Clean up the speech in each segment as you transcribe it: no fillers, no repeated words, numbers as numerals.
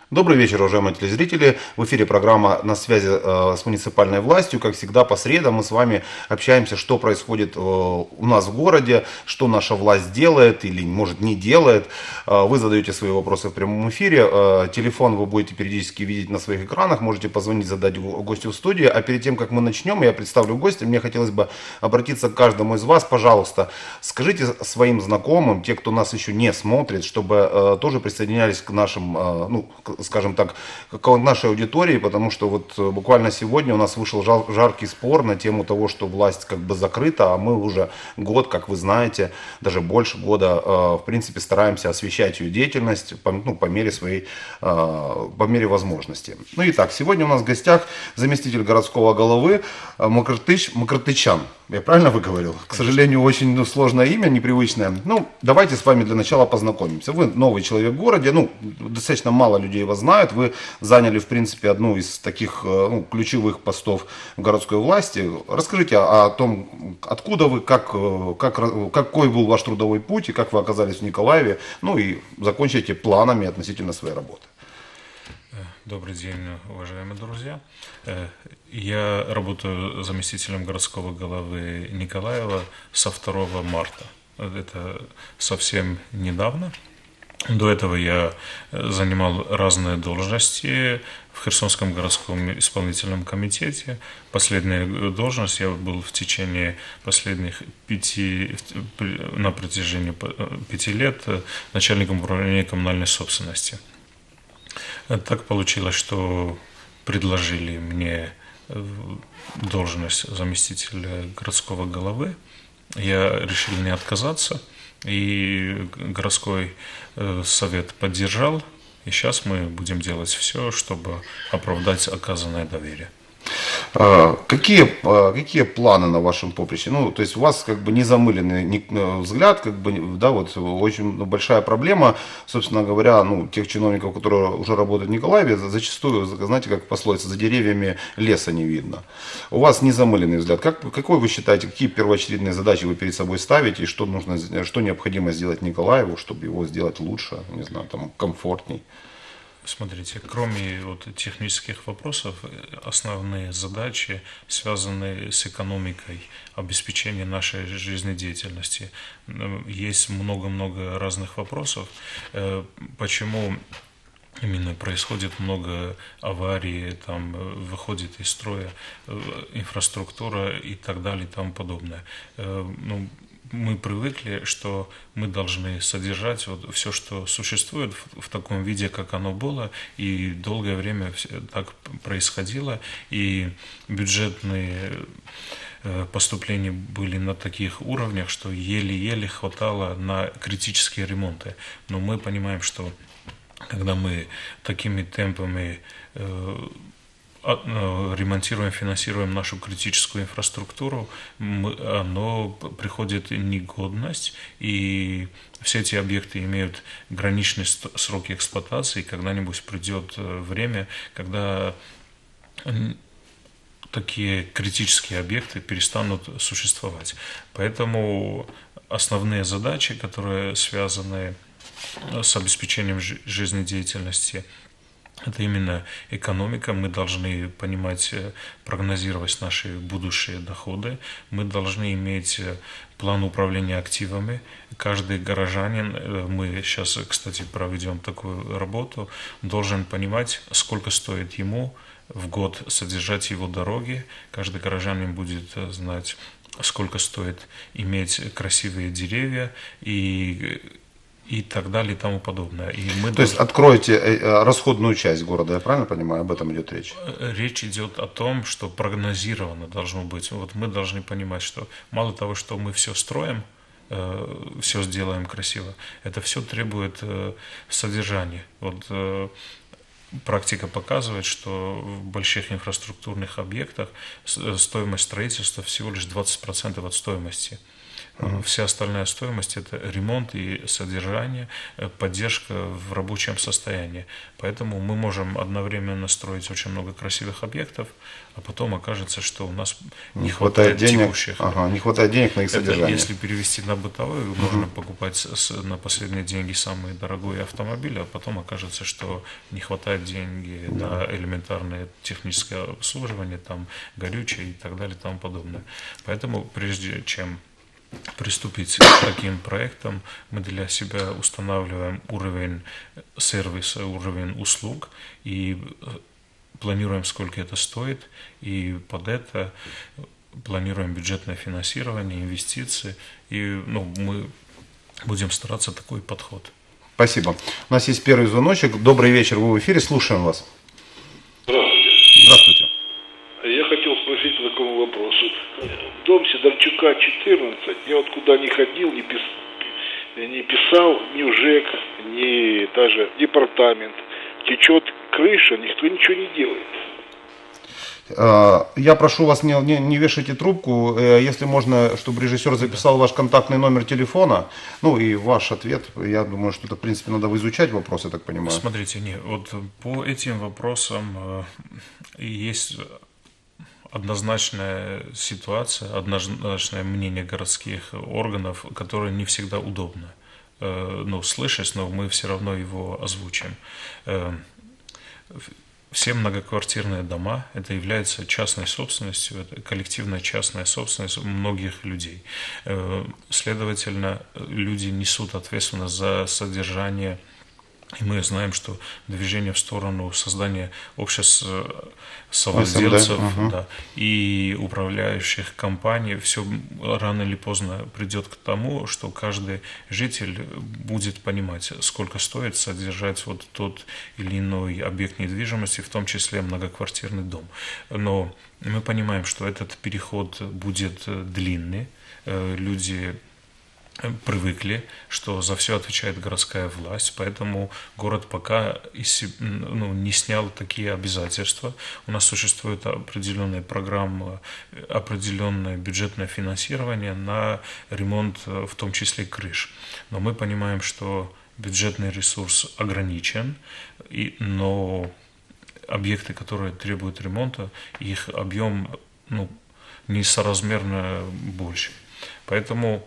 Добрый вечер, уважаемые телезрители. В эфире программа «На связи с муниципальной властью». Как всегда, по средам мы с вами общаемся, что происходит у нас в городе, что наша власть делает или, может, не делает. Вы задаете свои вопросы в прямом эфире. Телефон вы будете периодически видеть на своих экранах. Можете позвонить, задать гостю в студии. А перед тем, как мы начнем, я представлю гостя. Мне хотелось бы обратиться к каждому из вас. Пожалуйста, скажите своим знакомым, те, кто нас еще не смотрит, чтобы тоже присоединялись к нашим, скажем так, к нашей аудитории, потому что вот буквально сегодня у нас вышел жаркий спор на тему того, что власть как бы закрыта, а мы уже год, как вы знаете, даже больше года, в принципе, стараемся освещать ее деятельность по мере своей, по мере возможности. Ну и так, сегодня у нас в гостях заместитель городского головы Макртычан. Я правильно выговорил? К сожалению, очень сложное имя, непривычное. Ну, давайте с вами для начала познакомимся. Вы новый человек в городе, достаточно мало людей вас знают. Вы заняли, в принципе, одну из таких ключевых постов в городской власти. Расскажите о том, откуда вы, какой был ваш трудовой путь и как вы оказались в Николаеве. Ну и закончите планами относительно своей работы. Добрый день, уважаемые друзья. Я работаю заместителем городского головы Николаева со 2 марта. Это совсем недавно. До этого я занимал разные должности в Херсонском городском исполнительном комитете. Последняя должность я был в течение последних на протяжении 5 лет начальником управления коммунальной собственности. Так получилось, что предложили мне должность заместителя городского головы. Я решил не отказаться, и городской совет поддержал. И сейчас мы будем делать все, чтобы оправдать оказанное доверие. Какие планы на вашем поприще? То есть у вас как бы незамыленный взгляд, очень большая проблема, собственно говоря, тех чиновников, которые уже работают в Николаеве, зачастую, знаете, как пословица, за деревьями леса не видно. У вас незамыленный взгляд. Какой вы считаете, какие первоочередные задачи вы перед собой ставите, и что необходимо сделать Николаеву, чтобы его сделать лучше, не знаю, комфортней? Смотрите, кроме технических вопросов, основные задачи, связанные с экономикой, обеспечением нашей жизнедеятельности. Есть много-много разных вопросов. Почему именно происходит много аварий, выходит из строя инфраструктура и так далее и тому подобное. Мы привыкли, что мы должны содержать все, что существует в таком виде, как оно было, и долгое время так происходило, и бюджетные поступления были на таких уровнях, что еле-еле хватало на критические ремонты. Но мы понимаем, что когда мы такими темпами ремонтируем, финансируем нашу критическую инфраструктуру, оно приходит в негодность, и все эти объекты имеют граничный срок эксплуатации, и когда-нибудь придет время, когда такие критические объекты перестанут существовать. Поэтому основные задачи, которые связаны с обеспечением жизнедеятельности, это именно экономика. Мы должны понимать, прогнозировать наши будущие доходы. Мы должны иметь план управления активами. Каждый горожанин, мы сейчас, кстати, проведем такую работу, должен понимать, сколько стоит ему в год содержать его дороги. Каждый горожанин будет знать, сколько стоит иметь красивые деревья и так далее и тому подобное. То есть откроете расходную часть города, я правильно понимаю, об этом идет речь? Речь идет о том, что прогнозировано должно быть. Мы должны понимать, что мало того, что мы все строим, все сделаем красиво, это все требует содержания. Практика показывает, что в больших инфраструктурных объектах стоимость строительства всего лишь 20% от стоимости. Вся остальная стоимость – это ремонт и содержание, поддержка в рабочем состоянии. Поэтому мы можем одновременно строить очень много красивых объектов, а потом окажется, что у нас не хватает денег, текущих. не хватает денег на их Это содержание. если перевести на бытовой, можно покупать на последние деньги самый дорогой автомобиль, а потом окажется, что не хватает денег на элементарное техническое обслуживание, там, горючее и так далее и тому подобное. Поэтому прежде чем приступить к таким проектам, мы для себя устанавливаем уровень сервиса, уровень услуг и планируем, сколько это стоит, и под это планируем бюджетное финансирование, инвестиции, и мы будем стараться такой подход. Спасибо. У нас есть первый звоночек. Добрый вечер, вы в эфире, слушаем вас. Здравствуйте. Здравствуйте. Я хотел спросить по такому вопросу. Дом Сидорчука, 14. Я вот куда ни ходил, не писал ни в ЖЭК, ни даже департамент. Течет крыша, никто ничего не делает. Я прошу вас, не вешайте трубку, если можно, чтобы режиссер записал ваш контактный номер телефона, и ваш ответ. Я думаю, что это, в принципе, надо изучать вопрос, я так понимаю. Смотрите, вот по этим вопросам есть однозначная ситуация, однозначное мнение городских органов, которое не всегда удобно слышать, но мы все равно его озвучим. Все многоквартирные дома – это является частной собственностью, это коллективная частная собственность многих людей. Следовательно, люди несут ответственность за содержание. И мы знаем, что движение в сторону создания обществ совладельцев и управляющих компаний все рано или поздно придет к тому, что каждый житель будет понимать, сколько стоит содержать вот тот или иной объект недвижимости, в том числе многоквартирный дом. Но мы понимаем, что этот переход будет длинный, люди привыкли, что за все отвечает городская власть, поэтому город пока не снял такие обязательства. У нас существует определенная программа, определенное бюджетное финансирование на ремонт, в том числе крыш. Но мы понимаем, что бюджетный ресурс ограничен, но объекты, которые требуют ремонта, их объем несоразмерно больше. Поэтому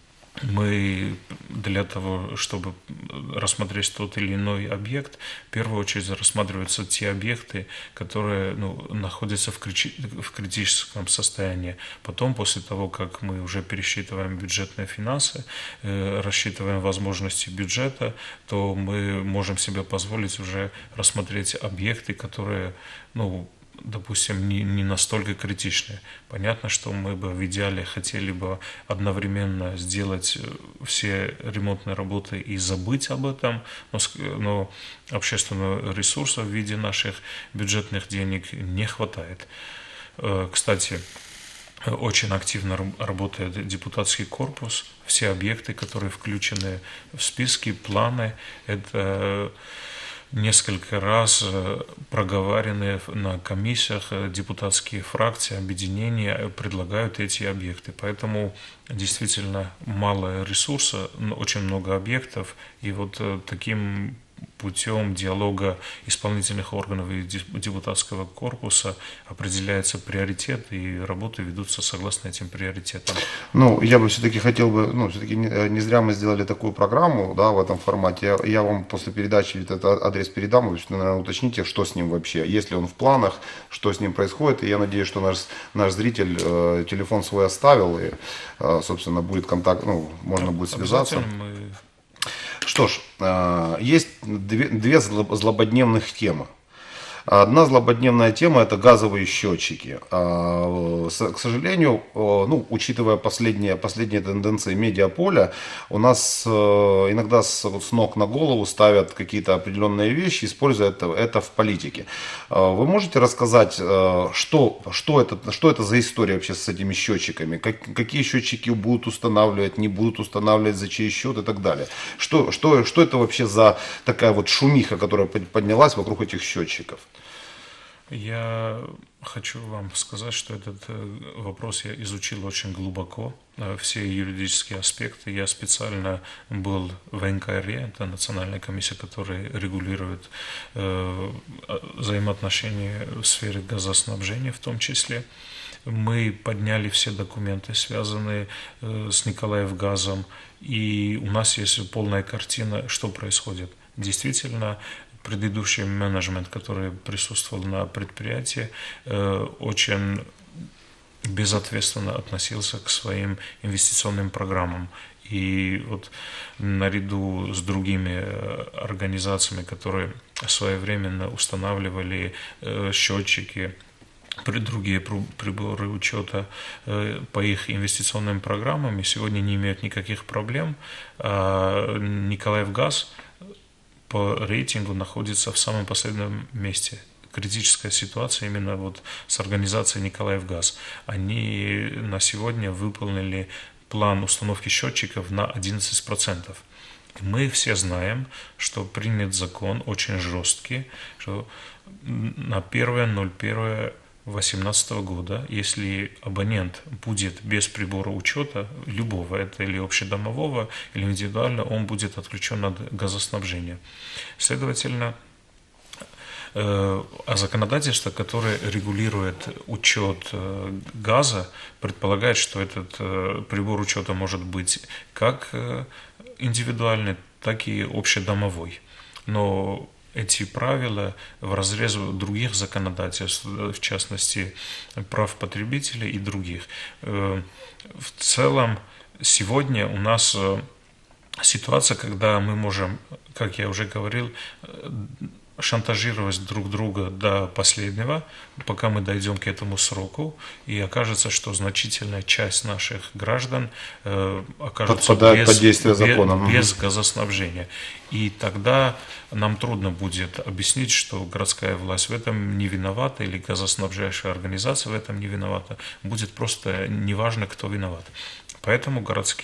мы для того, чтобы рассмотреть тот или иной объект, в первую очередь рассматриваются те объекты, которые находятся в критическом состоянии. Потом, после того, как мы уже пересчитываем бюджетные финансы, рассчитываем возможности бюджета, то мы можем себе позволить уже рассмотреть объекты, которые, допустим, не настолько критичные. Понятно, что мы бы в идеале хотели бы одновременно сделать все ремонтные работы и забыть об этом, но общественного ресурса в виде наших бюджетных денег не хватает. Кстати, очень активно работает депутатский корпус. Все объекты, которые включены в списки, планы, это несколько раз проговариваны на комиссиях, депутатские фракции, объединения предлагают эти объекты. Поэтому действительно мало ресурса, но очень много объектов. И вот таким путем диалога исполнительных органов и депутатского корпуса определяется приоритет, и работы ведутся согласно этим приоритетам. Я бы все-таки хотел бы, все-таки не зря мы сделали такую программу, в этом формате. Я вам после передачи этот адрес передам, вы, наверное, уточните, что с ним вообще, есть ли он в планах, что с ним происходит. И я надеюсь, что наш зритель телефон свой оставил, и, собственно, будет контакт, можно будет связаться. Что ж, есть две злободневных темы. Одна злободневная тема – это газовые счетчики. К сожалению, учитывая последние тенденции медиаполя, у нас иногда с ног на голову ставят какие-то определенные вещи, используя это в политике. Вы можете рассказать, что это за история вообще с этими счетчиками? Какие счетчики будут устанавливать, не будут устанавливать, за чей счет и так далее? Что это вообще за такая вот шумиха, которая поднялась вокруг этих счетчиков? Я хочу вам сказать, что этот вопрос я изучил очень глубоко, все юридические аспекты. Я специально был в НКРЕ, это национальная комиссия, которая регулирует взаимоотношения в сфере газоснабжения в том числе. Мы подняли все документы, связанные с Николаевгазом, и у нас есть полная картина, что происходит. Действительно, предыдущий менеджмент, который присутствовал на предприятии, очень безответственно относился к своим инвестиционным программам. И вот наряду с другими организациями, которые своевременно устанавливали счетчики, другие приборы учета по их инвестиционным программам, и сегодня не имеют никаких проблем. Николаевгаз по рейтингу находится в самом последнем месте. Критическая ситуация именно вот с организацией Николаевгаз. Они на сегодня выполнили план установки счетчиков на 11%. Мы все знаем, что принят закон очень жесткий, что на 1.01.2018 года, если абонент будет без прибора учета, любого, это или общедомового, или индивидуально, он будет отключен от газоснабжения. Следовательно, а законодательство, которое регулирует учет газа, предполагает, что этот прибор учета может быть как индивидуальный, так и общедомовой. Но эти правила вразрез других законодательств, в частности, прав потребителей и других. В целом, сегодня у нас ситуация, когда мы можем, как я уже говорил, шантажировать друг друга до последнего, пока мы дойдем к этому сроку, и окажется, что значительная часть наших граждан окажется без газоснабжения. И тогда нам трудно будет объяснить, что городская власть в этом не виновата, или газоснабжающая организация в этом не виновата. Будет просто неважно, кто виноват. Поэтому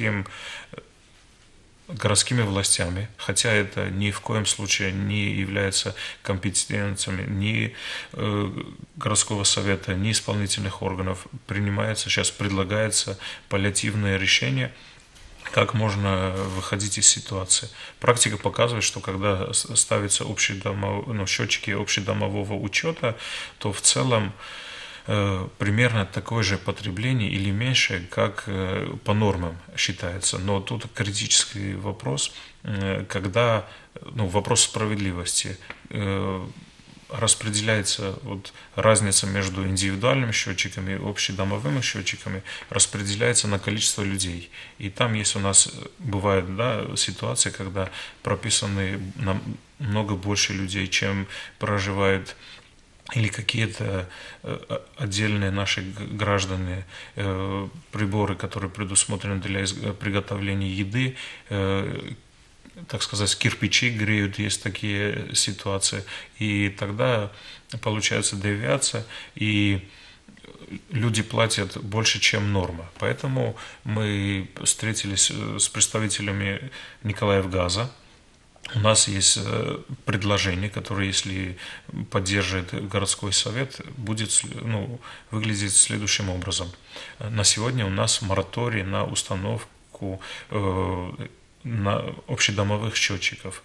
городскими властями, хотя это ни в коем случае не является компетенциями ни городского совета, ни исполнительных органов, предлагается паллиативное решение, как можно выходить из ситуации. Практика показывает, что когда ставятся счетчики общедомового учета, то в целом примерно такое же потребление или меньше, как по нормам считается. Но тут критический вопрос, когда вопрос справедливости. Распределяется разница между индивидуальными счетчиками и общедомовыми счетчиками, распределяется на количество людей. И там есть у нас, бывает, ситуации, когда прописаны намного больше людей, чем проживают, или какие-то отдельные наши граждане, приборы, которые предусмотрены для приготовления еды, так сказать, кирпичи греют, есть такие ситуации. И тогда получается девиация, и люди платят больше, чем норма. Поэтому мы встретились с представителями Николаевгаза. У нас есть предложение, которое, если поддержит городской совет, будет выглядеть следующим образом. На сегодня у нас мораторий на установку на общедомовых счетчиков.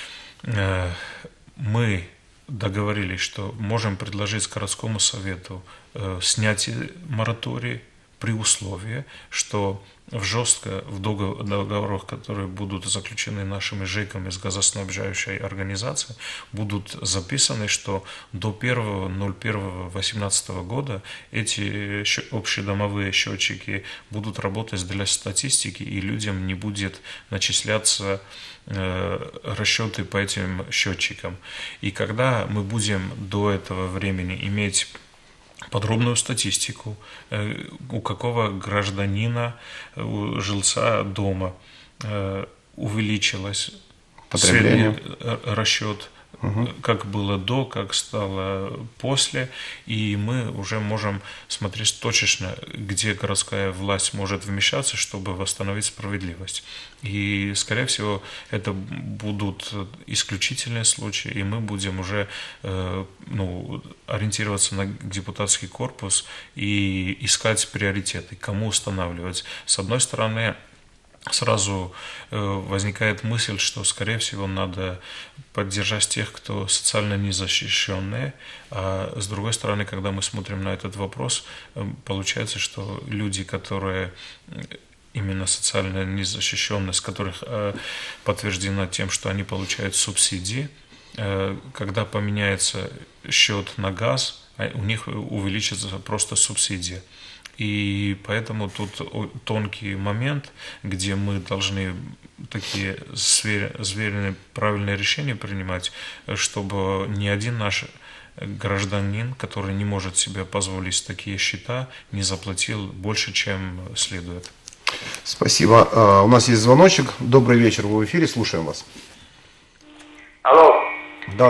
Мы договорились, что можем предложить городскому совету снятие моратория при условии, что в договорах, которые будут заключены нашими ЖЭКами с газоснабжающей организацией, будут записаны, что до 1.01.2018 года эти общедомовые счетчики будут работать для статистики, и людям не будет начисляться расчеты по этим счетчикам. И когда мы будем до этого времени иметь подробную статистику, у какого гражданина, у жильца дома увеличилось средний расчет как было до, как стало после, и мы уже можем смотреть точечно, где городская власть может вмешаться, чтобы восстановить справедливость. И, скорее всего, это будут исключительные случаи, и мы будем уже ориентироваться на депутатский корпус и искать приоритеты, кому устанавливать. С одной стороны, сразу возникает мысль, что, скорее всего, надо поддержать тех, кто социально незащищенные. А с другой стороны, когда мы смотрим на этот вопрос, получается, что люди, которые именно социальная незащищенность, которых подтверждена тем, что они получают субсидии, когда поменяется счет на газ, у них увеличится просто субсидия. И поэтому тут тонкий момент, где мы должны такие сверенные правильные решения принимать, чтобы ни один наш гражданин, который не может себе позволить такие счета, не заплатил больше, чем следует. Спасибо. У нас есть звоночек. Добрый вечер, вы в эфире, слушаем вас. Алло. Да.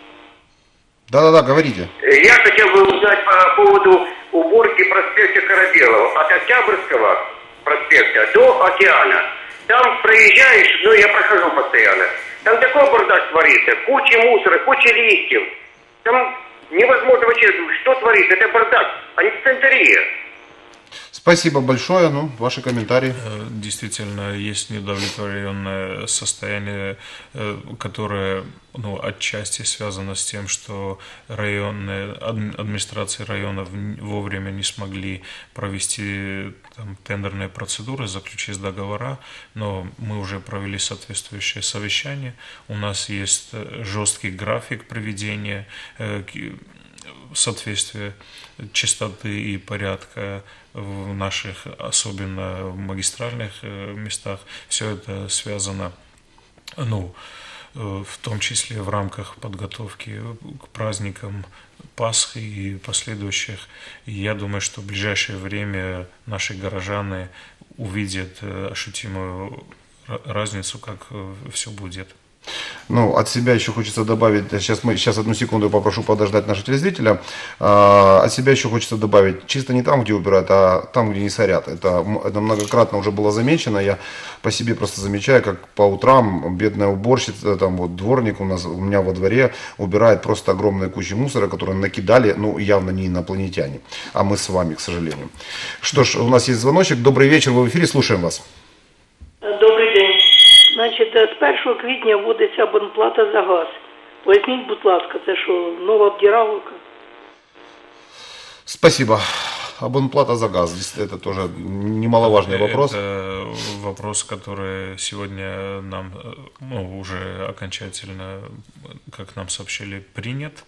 Да, говорите. Я хотел бы узнать по поводу уборки проспекта Корабелова от Октябрьского проспекта до океана. Там проезжаешь, я прохожу постоянно. Там такой бардак творится, куча мусора, куча листьев. Там невозможно вообще, что творится, это бардак, а не санитария. Спасибо большое. Ваши комментарии. Действительно, есть неудовлетворенное состояние, которое отчасти связано с тем, что администрации районов вовремя не смогли провести тендерные процедуры, заключить договора, но мы уже провели соответствующее совещание. У нас есть жесткий график приведения соответствия чистоты и порядка в наших, особенно в магистральных местах. Все это связано, в том числе в рамках подготовки к праздникам Пасхи и последующих. И я думаю, что в ближайшее время наши горожане увидят ощутимую разницу, как все будет. От себя еще хочется добавить, сейчас одну секунду попрошу подождать нашего телезрителя, от себя еще хочется добавить, чисто не там, где убирают, а там, где не сорят. Это многократно уже было замечено, я по себе просто замечаю, как по утрам бедная уборщица, дворник у меня во дворе убирает просто огромные кучи мусора, которые накидали, явно не инопланетяне, а мы с вами, к сожалению. Что ж, у нас есть звоночек, добрый вечер, вы в эфире, слушаем вас. Добрий день. Значить, з 1 квітня вводиться абонплата за газ. Поясніть, будь ласка, це що, нова обдираловка? Спасибо. Абонплата за газ, это тоже немаловажный вопрос. Это вопрос, который сегодня нам уже окончательно, как нам сообщили, принят.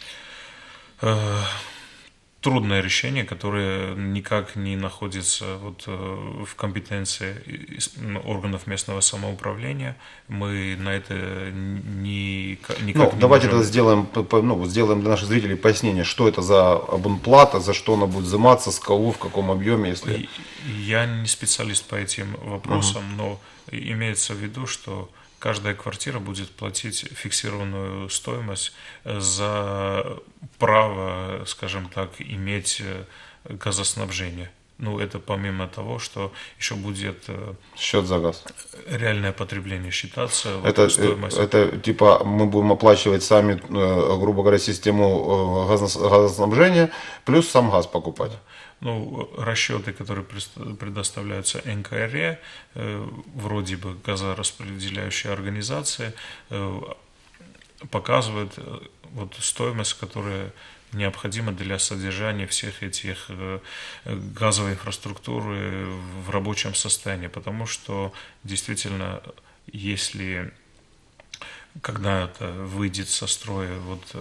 Трудное решение, которое никак не находится в компетенции органов местного самоуправления. Мы на это никак не давайте можем... сделаем для наших зрителей пояснение, что это за абонплата, за что она будет взиматься, с кого, в каком объеме, если... Я не специалист по этим вопросам, но имеется в виду, что каждая квартира будет платить фиксированную стоимость за право, скажем так, иметь газоснабжение. Это помимо того, что еще будет счет за газ, реальное потребление считаться. Это типа мы будем оплачивать сами, грубо говоря, систему газоснабжения, плюс сам газ покупать. Расчеты, которые предоставляются НКРЕ, вроде бы газораспределяющая организация, показывают стоимость, которая необходима для содержания всех этих газовой инфраструктуры в рабочем состоянии. Потому что действительно, если когда-то выйдет со строя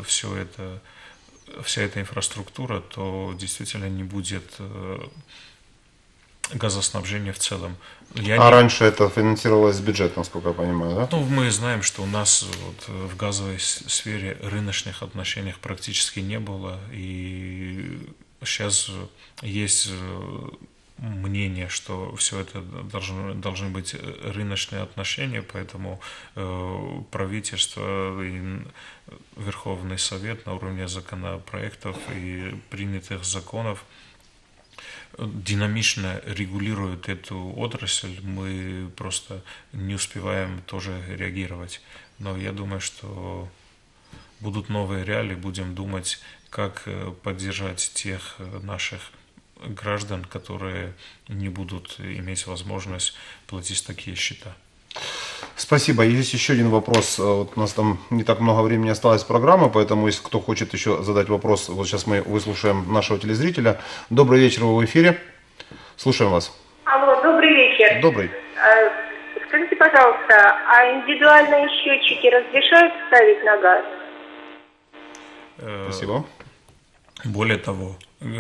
вся эта инфраструктура, то действительно не будет газоснабжения в целом. Раньше это финансировалось с бюджета, насколько я понимаю, да? Мы знаем, что у нас в газовой сфере рыночных отношений практически не было, и сейчас есть мнение, что все это должны быть рыночные отношения, поэтому правительство и Верховный Совет на уровне законопроектов и принятых законов динамично регулируют эту отрасль, мы просто не успеваем тоже реагировать. Но я думаю, что будут новые реалии, будем думать, как поддержать тех наших граждан, которые не будут иметь возможность платить такие счета. Спасибо. Есть еще один вопрос. Вот у нас там не так много времени осталось программы, поэтому если кто хочет еще задать вопрос, вот сейчас мы выслушаем нашего телезрителя. Добрый вечер, вы в эфире. Слушаем вас. Алло, добрый вечер. Добрый. Скажите, пожалуйста, а индивидуальные счетчики разрешают ставить на газ? Спасибо. Более того,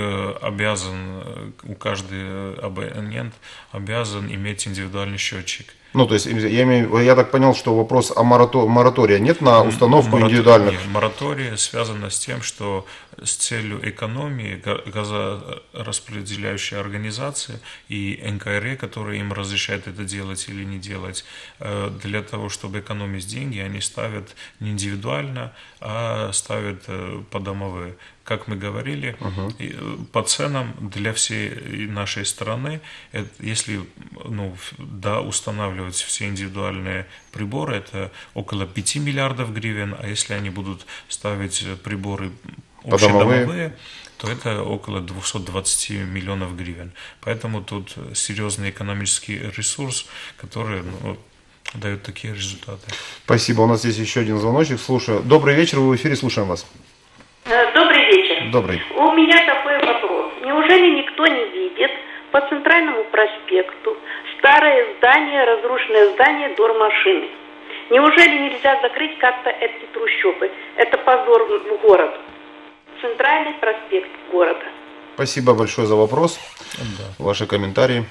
каждый абонент обязан иметь индивидуальный счетчик. Ну, то есть, я так понял, что вопрос о моратория нет на установку индивидуальных? Нет, моратория связана с тем, что с целью экономии газораспределяющие организации и НКРЕ, которые им разрешают это делать или не делать, для того, чтобы экономить деньги, они ставят не индивидуально, а ставят подомовые. Как мы говорили, по ценам для всей нашей страны, если устанавливать все индивидуальные приборы, это около 5 миллиардов гривен, а если они будут ставить приборы общедомовые, то это около 220 миллионов гривен. Поэтому тут серьезный экономический ресурс, который дает такие результаты. Спасибо. У нас есть еще один звоночек. Слушаю. Добрый вечер, вы в эфире, слушаем вас. Добрый вечер. Добрый. У меня такой вопрос. Неужели никто не видит по Центральному проспекту старое здание, разрушенное здание Дормашины? Неужели нельзя закрыть как-то эти трущобы? Это позор в город. Центральный проспект города. Спасибо большое за вопрос. Да. Ваши комментарии.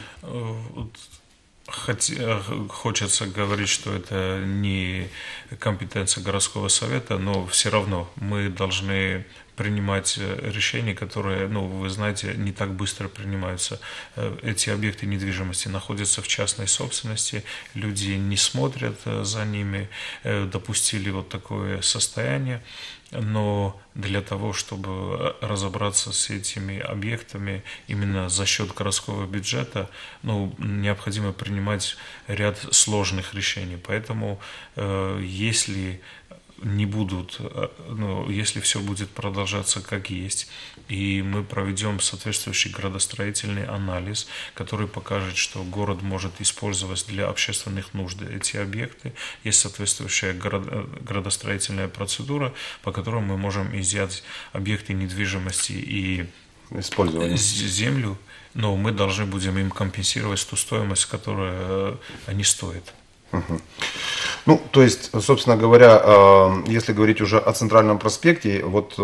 Хочется говорить, что это не компетенция городского совета, но все равно мы должны принимать решения, которые, вы знаете, не так быстро принимаются. Эти объекты недвижимости находятся в частной собственности, люди не смотрят за ними, допустили вот такое состояние. Но для того, чтобы разобраться с этими объектами именно за счет городского бюджета, необходимо принимать ряд сложных решений. Поэтому если если все будет продолжаться как есть, и мы проведем соответствующий градостроительный анализ, который покажет, что город может использовать для общественных нужд эти объекты, есть соответствующая градостроительная процедура, по которой мы можем изъять объекты недвижимости и землю, но мы должны будем им компенсировать ту стоимость, которую они стоят. То есть, собственно говоря, если говорить уже о Центральном проспекте,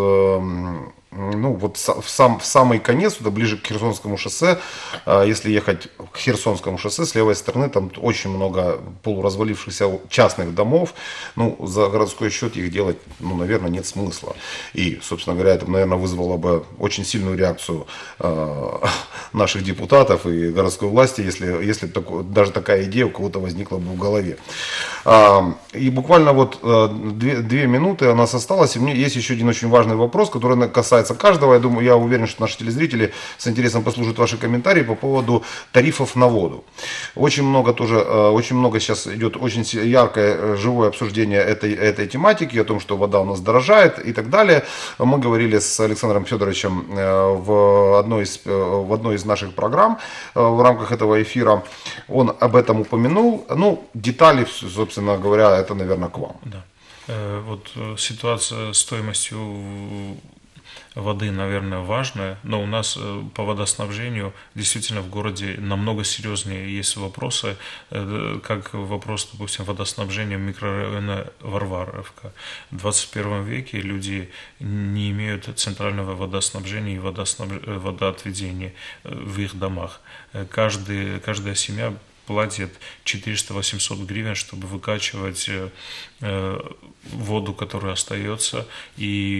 в самый конец, ближе к Херсонскому шоссе, если ехать к Херсонскому шоссе, с левой стороны там очень много полуразвалившихся частных домов, за городской счет их делать, наверное, нет смысла. И, собственно говоря, это, наверное, вызвало бы очень сильную реакцию наших депутатов и городской власти, если даже такая идея у кого-то возникла бы в голове. И буквально 2 минуты у нас осталось, и у меня есть еще один очень важный вопрос, который касается каждого. Я уверен, что наши телезрители с интересом послушают ваши комментарии по поводу тарифов на воду. Очень много сейчас идет очень яркое, живое обсуждение этой тематики, о том, что вода у нас дорожает и так далее. Мы говорили с Александром Федоровичем в одной из наших программ в рамках этого эфира. Он об этом упомянул. Детали, собственно говоря, это, наверное, к вам. Да. Ситуация с стоимостью воды, наверное, важная, но у нас по водоснабжению действительно в городе намного серьезнее есть вопросы, как вопрос, допустим, водоснабжения микрорайона Варваровка. В 21 веке люди не имеют центрального водоснабжения и водоотведения в их домах. Каждая семья платит 400-800 гривен, чтобы выкачивать воду, которая остается, и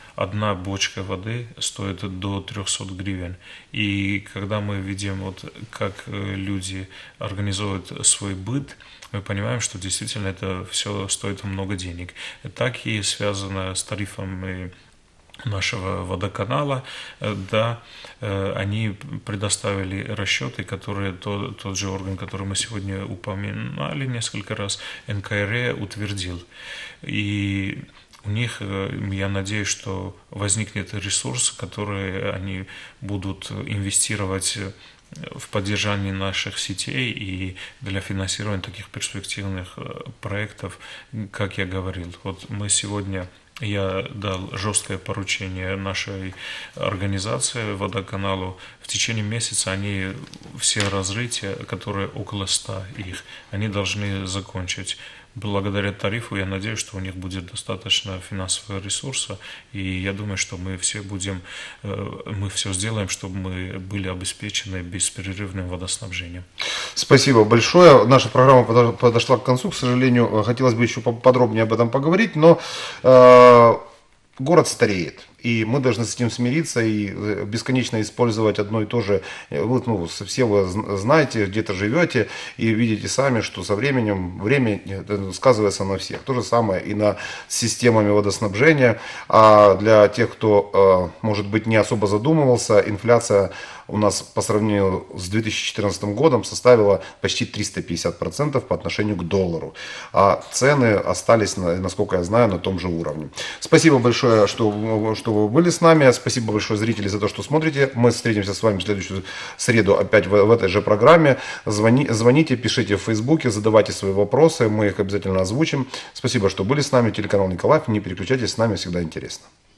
одна бочка воды стоит до 300 гривен. И когда мы видим, вот, как люди организуют свой быт, мы понимаем, что действительно это все стоит много денег. Так и связано с тарифами нашего водоканала, да, они предоставили расчеты, которые тот же орган, который мы сегодня упоминали несколько раз, НКРЕ, утвердил. И у них, я надеюсь, что возникнет ресурс, который они будут инвестировать в поддержании наших сетей и для финансирования таких перспективных проектов, как я говорил. Вот мы сегодня, я дал жесткое поручение нашей организации водоканалу. В течение месяца они все разрытия, которые около 100 их, они должны закончить. Благодаря тарифу я надеюсь, что у них будет достаточно финансового ресурса, и я думаю, что мы все сделаем, чтобы мы были обеспечены бесперерывным водоснабжением. Спасибо большое. Наша программа подошла к концу. К сожалению, хотелось бы еще подробнее об этом поговорить, но город стареет. И мы должны с этим смириться и бесконечно использовать одно и то же. Вот, все вы знаете, где-то живете и видите сами, что со временем время сказывается на всех. То же самое и над системами водоснабжения. А для тех, кто, может быть, не особо задумывался, инфляция у нас по сравнению с 2014 годом составила почти 350% по отношению к доллару. А цены остались, насколько я знаю, на том же уровне. Спасибо большое, что вы были с нами. Спасибо большое, зрители, за то, что смотрите. Мы встретимся с вами в следующую среду опять в этой же программе. Звоните, пишите в Фейсбуке, задавайте свои вопросы. Мы их обязательно озвучим. Спасибо, что были с нами. Телеканал Николаев. Не переключайтесь, с нами всегда интересно.